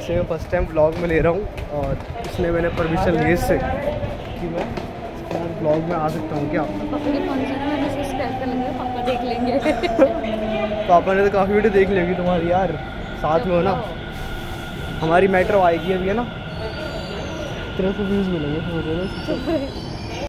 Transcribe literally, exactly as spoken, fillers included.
इसे मैं first time blog में ले रहा हूँ और इसने मैंने परमिशन ली इससे कि मैं ब्लॉग में आ सकता हूँ क्या। पापा देख लेंगे। पापा ने तो काफ़ी वीडियो देख लेगी तुम्हारी यार, साथ में हो ना। हमारी मेट्रो आएगी अभी है ना, तेरह सौ व्यूज़ मिलेंगे।